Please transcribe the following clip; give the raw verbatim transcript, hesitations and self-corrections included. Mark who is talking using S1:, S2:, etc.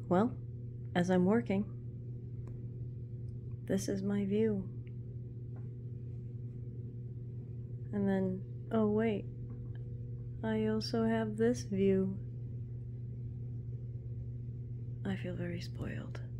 S1: Well, as I'm working, this is my view. And then, oh wait, I also have this view. I feel very spoiled.